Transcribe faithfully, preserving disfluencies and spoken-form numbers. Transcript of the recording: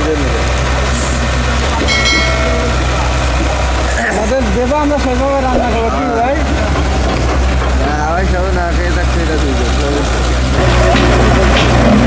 আমাদের দেবা আমরা সেভাবে রান্না করবো কি ভাই? না ভাই সব না খেয়ে থাকছে এটা দুইজন